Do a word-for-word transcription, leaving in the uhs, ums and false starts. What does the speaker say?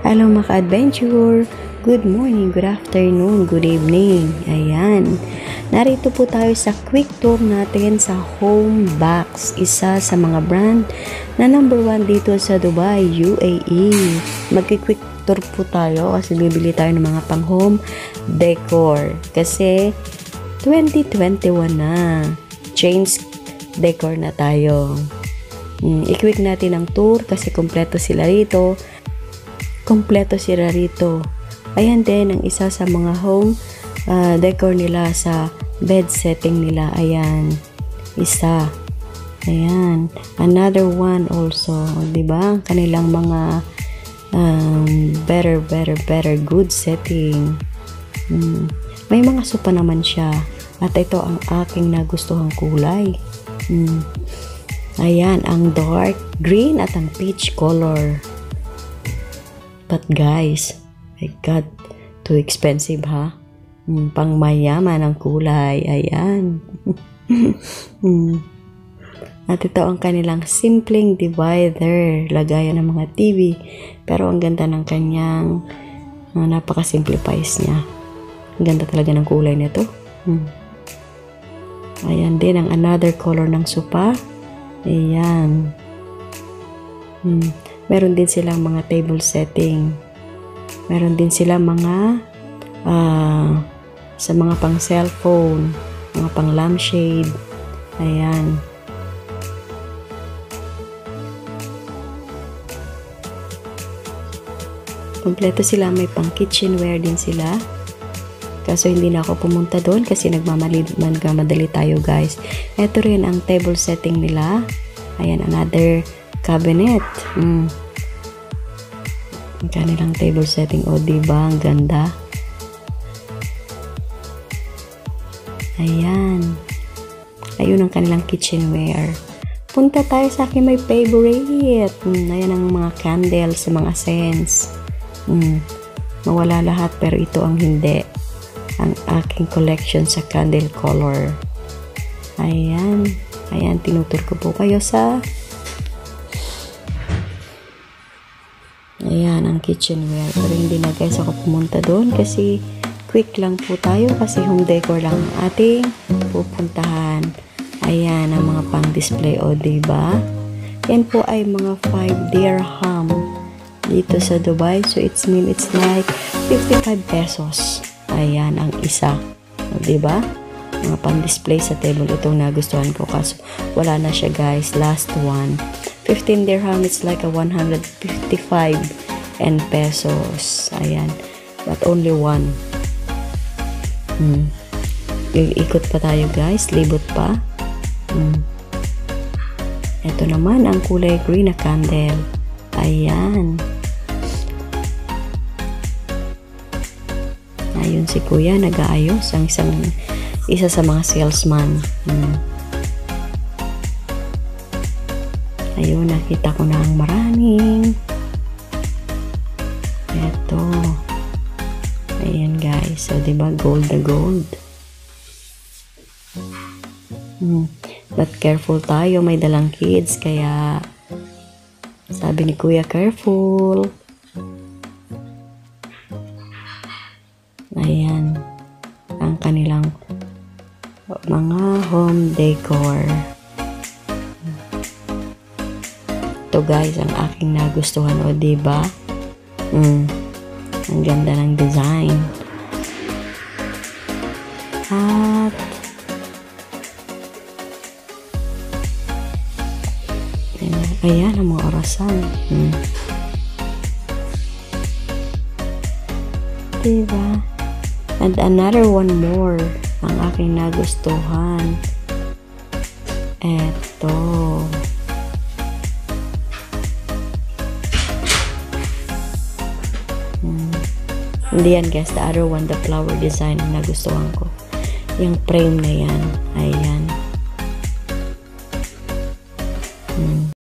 Hello mga ka-adventure! Good morning, good afternoon, good evening. Ayan. Narito po tayo sa quick tour natin sa Homebox. Isa sa mga brand na number one dito sa Dubai, U A E. Magki-quick tour po tayo kasi bibili tayo ng mga pang home decor. Kasi twenty twenty-one na. Change decor na tayo. Hmm, i-quick natin ang tour kasi kompleto sila rito. Kompleto sila rito. Ayan din ang isa sa mga home uh, decor nila sa bed setting nila. Ayan. Isa. Ayan. Another one also. Diba? Kanilang mga um, better, better, better good setting. Hmm. May mga sopa naman siya. At ito ang aking nagustuhang kulay. Hmm. Ayan, ang dark green at ang peach color. But guys, my God, too expensive ha? Hmm, pang mayaman ang kulay. Ayan. hmm. At ito ang kanilang simpleng divider. Lagayan ng mga T V. Pero ang ganda ng kanyang uh, napaka-simplifies niya. Ang ganda talaga ng kulay nito. Hmm. Ayan din ang another color ng sopa. Ayan. Hmm. Meron din silang mga table setting. Meron din silang mga uh, sa mga pang cellphone, mga pang lampshade. Ayan. Kompleto sila. May pang kitchenware din sila. Kaso hindi na ako pumunta doon kasi nagmamadali, nagmamadali tayo guys. Ito rin ang table setting nila. Ayan, another cabinet. Mm. Ang kanilang table setting. O, diba? Ang ganda. Ayan. Ayun ang kanilang kitchenware. Punta tayo sa akin may favorite. Mm, ayan ang mga candles, mga scents. Mm. Mawala lahat pero ito ang hindi. Ang aking collection sa candle color. Ayan. Ayan, tinutur ko po kayo sa ayan, ang kitchenware. Pero hindi na guys ako pumunta doon kasi quick lang po tayo kasi home decor lang ang ating pupuntahan. Ayan, ang mga pang display. O, diba? Yan po ay mga five dirham dito sa Dubai. So, it's mean it's like fifty-five pesos. Ayan, ang isa. O, diba? Mga pang-display sa table. Itong nagustuhan ko. Kaso, wala na siya, guys. Last one. fifteen dirham, it's like a one hundred fifty-five and pesos. Ayan. But only one. Hmm. Ikot pa tayo, guys. Libot pa. Hmm. Ito naman, ang kulay green na candle. Ayan. Ayun si kuya, nag-aayos ang isang isa sa mga salesman. Hmm. Ayun, nakita ko na ang maraming. Ito. Ayan guys. So, diba, gold na gold. Hmm. But careful tayo, may dalang kids. Kaya, sabi ni kuya, careful. Ayan. Ang kanilang mga home decor. Ito guys, ang aking nagustuhan. O, diba? Mm. Ang ganda ng design. At ayan, ang mga orasan. Mm. Diba? And another one more ang aking nagustuhan. Eto. Hmm. Hindi yan guys. The other one, the flower design ang nagustuhan ko. Yung frame na yan. Ayan. Hmm.